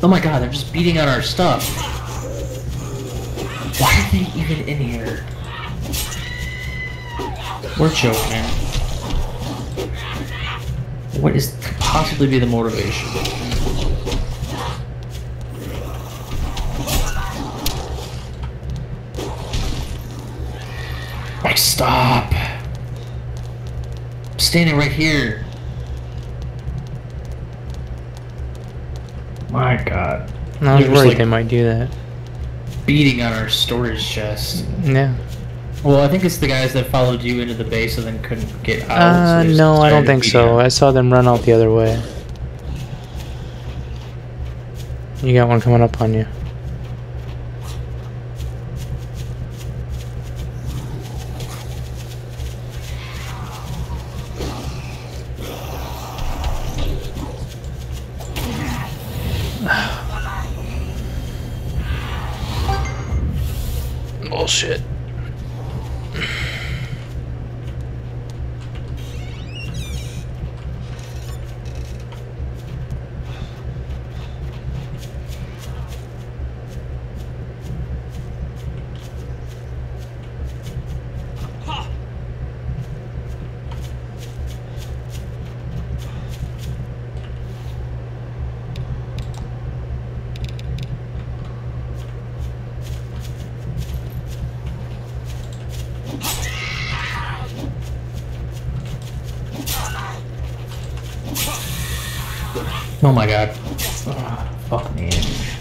Oh my god, they're just beating on our stuff. Why are they even in here? We're joking. What is could possibly be the motivation? Like, stop! I'm standing right here. My god. I was They're just, worried like, they might do that. beating on our storage chest. Yeah. Well, I think it's the guys that followed you into the base and then couldn't get out. So they just No, I don't started think beating so. on. I saw them run out the other way. You got one coming up on you. Bullshit. Oh my god. Oh, fuck me.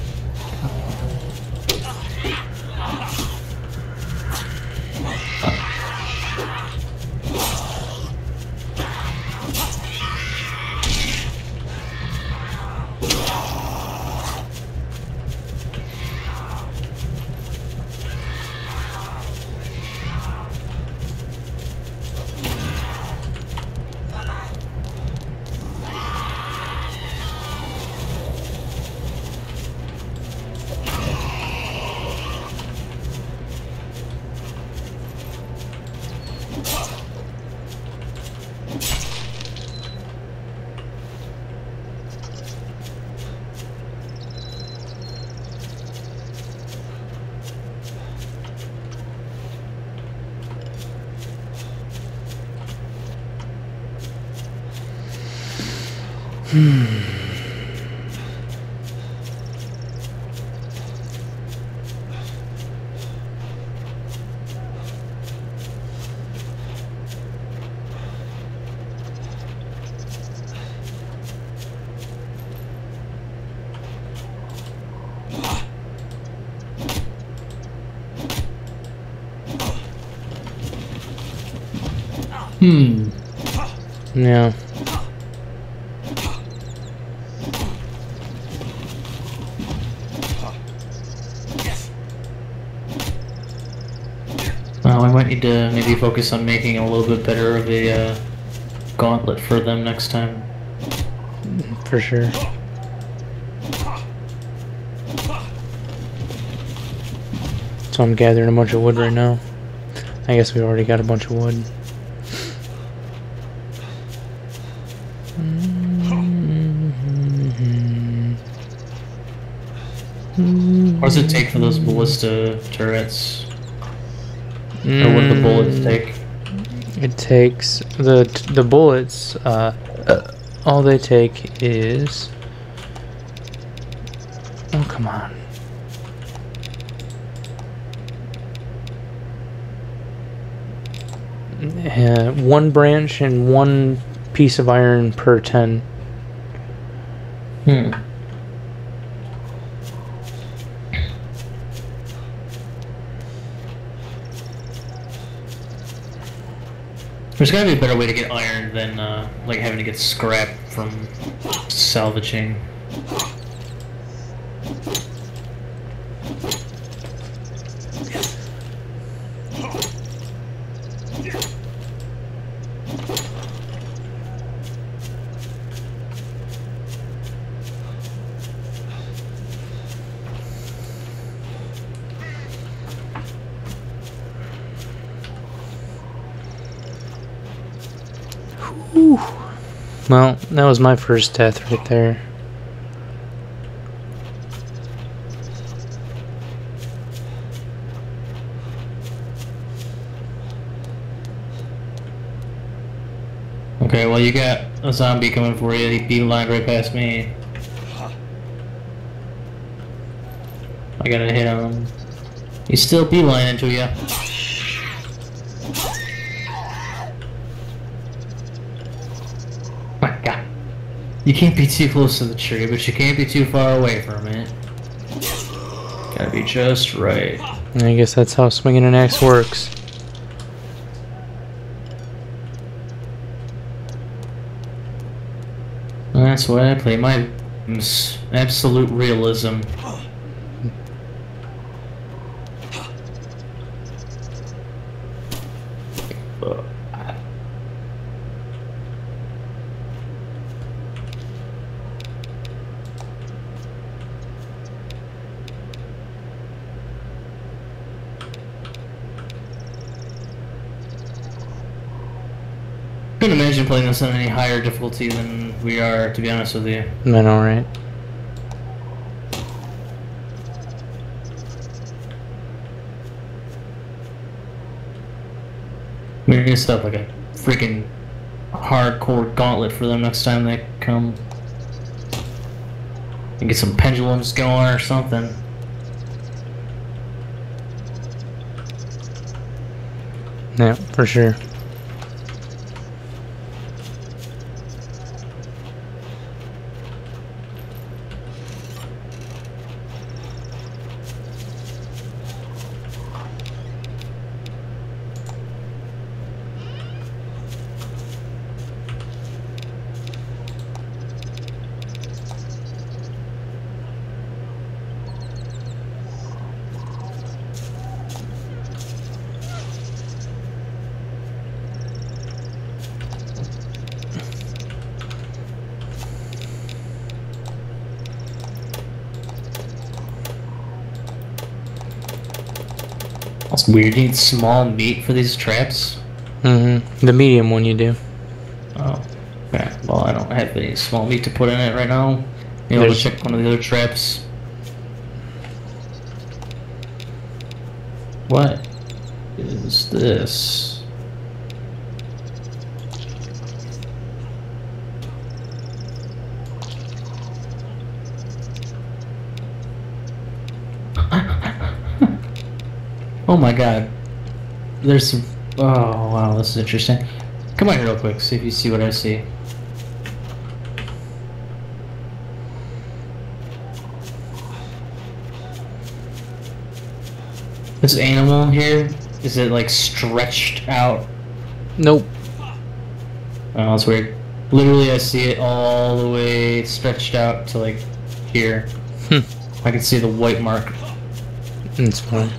Yeah. Well, we might need to maybe focus on making a little bit better of a gauntlet for them next time. For sure. So I'm gathering a bunch of wood right now. I guess we already got a bunch of wood. What does it take for those ballista turrets? Or what do the bullets take? It takes the bullets. All they take is. Oh, come on. One branch and one piece of iron per 10. There's gotta be a better way to get iron than like having to get scrap from salvaging. Well, that was my first death right there. Okay, well you got a zombie coming for you. He beelined right past me. I gotta hit him. He's still beelining to you. My God. You can't be too close to the tree, but you can't be too far away from it. Gotta be just right. I guess that's how swinging an axe works. That's why I play my absolute realism. Couldn't imagine playing this on any higher difficulty than we are, to be honest with you. I know, right? We need to set up like a freaking hardcore gauntlet for them next time they come. And get some pendulums going or something. Yeah, for sure. That's weird. You need small meat for these traps? Mm-hmm. The medium one you do. Oh. Okay. Well, I don't have any small meat to put in it right now. Maybe I'll check one of the other traps. What is this? Oh my God. There's some... Oh wow, this is interesting. Come on here real quick, see if you see what I see. This animal here, is it like stretched out? Nope. Oh, that's weird. Literally, I see it all the way stretched out to like here. I can see the white mark. It's fine.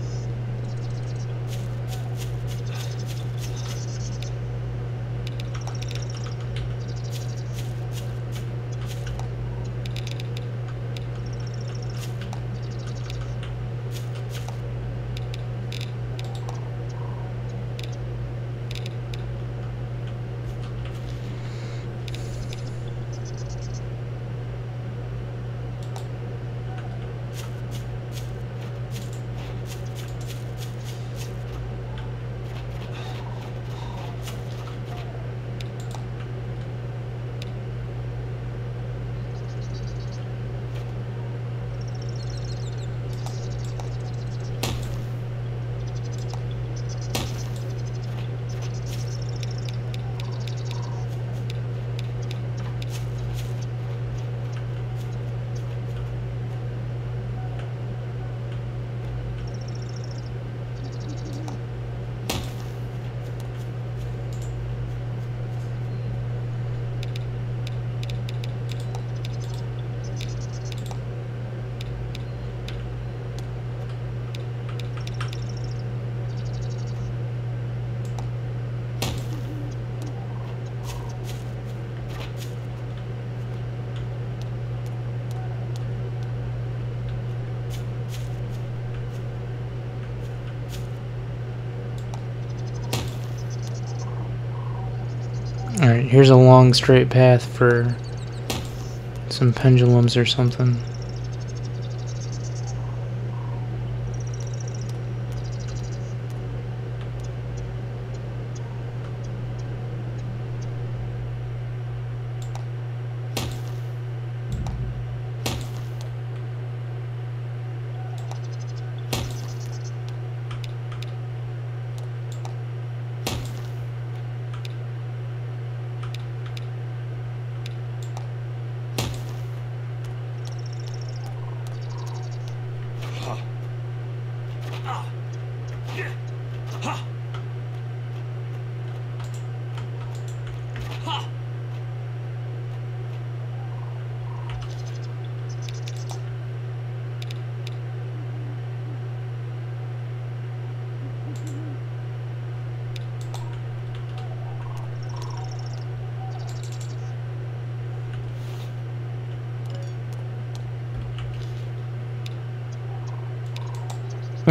Alright, here's a long straight path for some pendulums or something.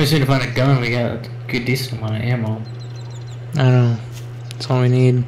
We just need to find a gun. We got a good decent amount of ammo. I know. That's all we need.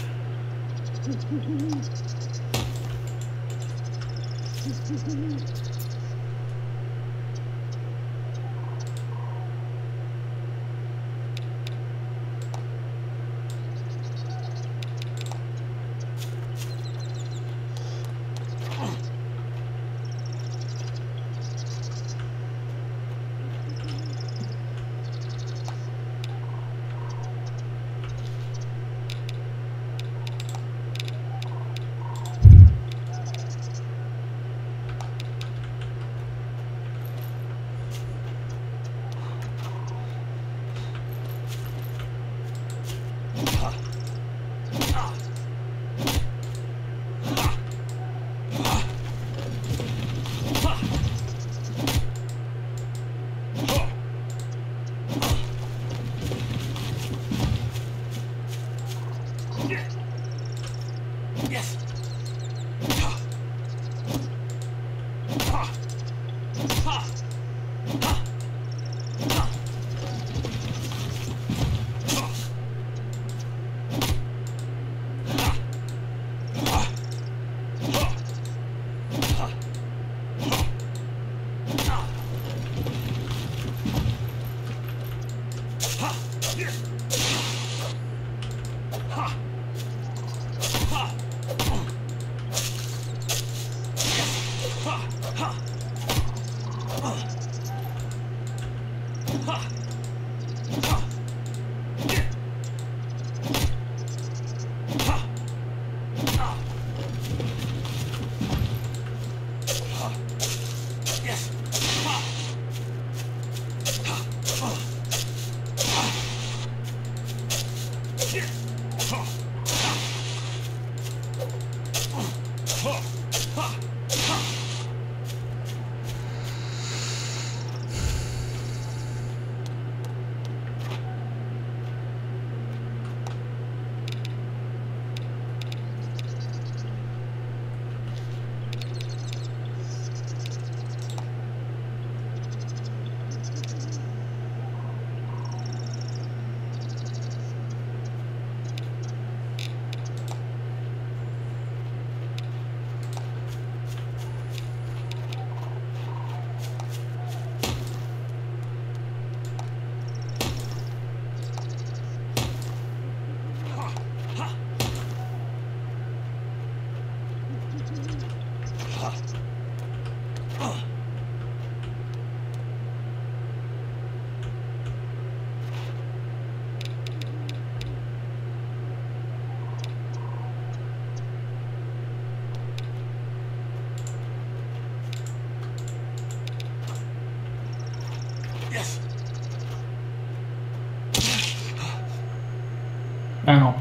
Ow.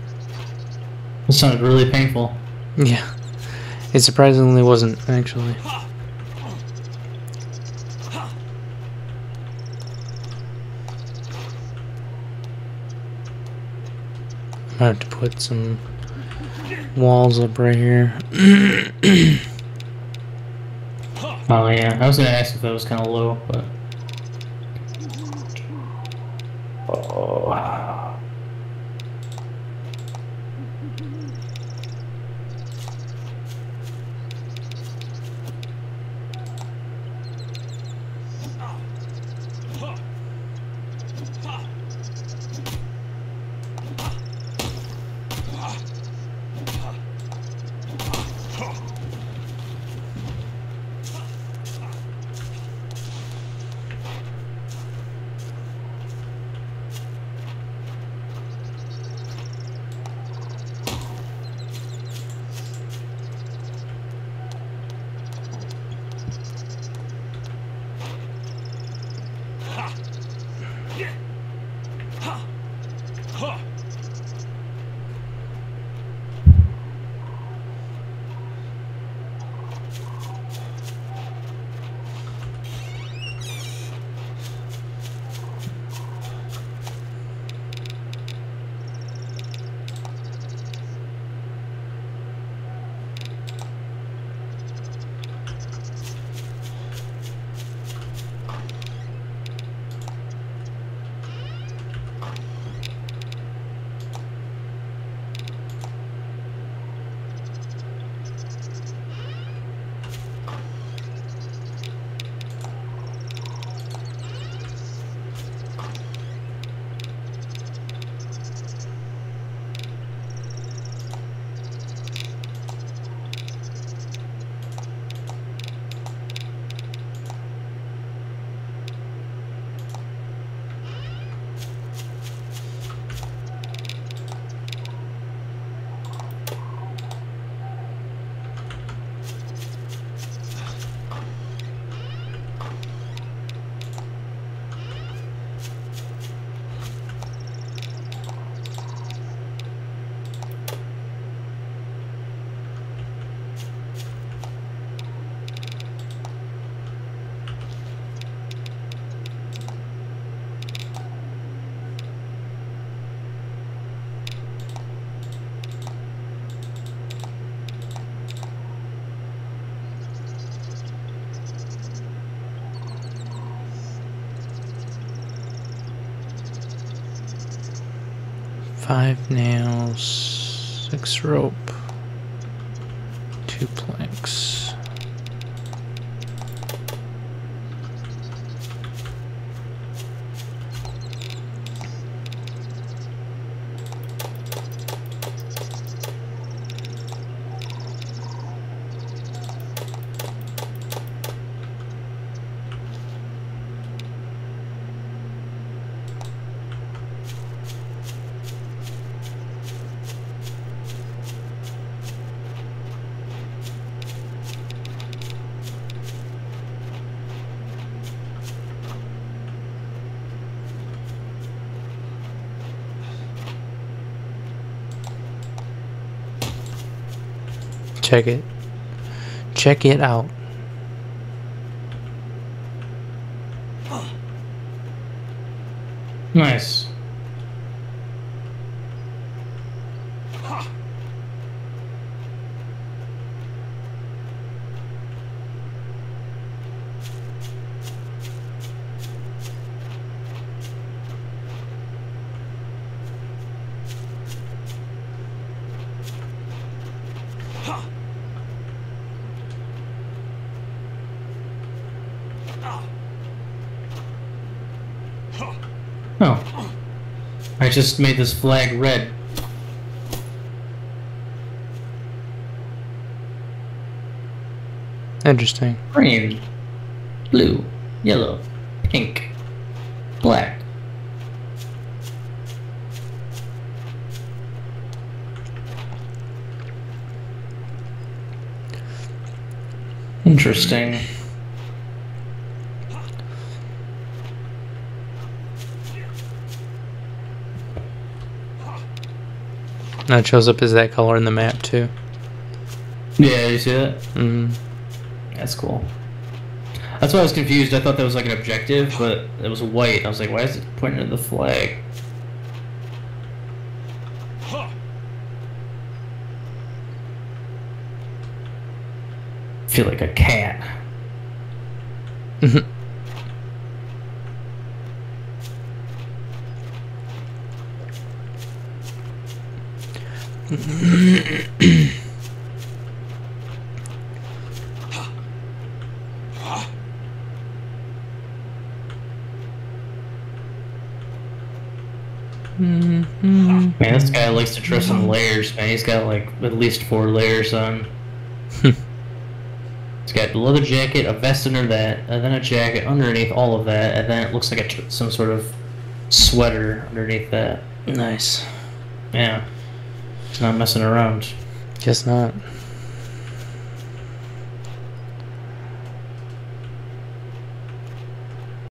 That sounded really painful. Yeah. It surprisingly wasn't, actually. I have to put some walls up right here. Oh yeah, I was gonna ask if that was kind of low, but... Oh, wow. 5 nails, 6 rope, 2 planks. Check it. Check it out. Nice. Oh. I just made this flag red. Interesting. Green, blue, yellow, pink, black. Interesting. That shows up as that color in the map too. Yeah, you see that? Mm. That's cool. That's why I was confused. I thought that was like an objective, but it was white. I was like, why is it pointing at the flag? I feel like a cat. Man, this guy likes to dress in layers, man. He's got like at least 4 layers on. He's got a leather jacket, a vest under that, and then a jacket underneath all of that, and then it looks like some sort of sweater underneath that. Nice. Yeah. He's not messing around. Guess not.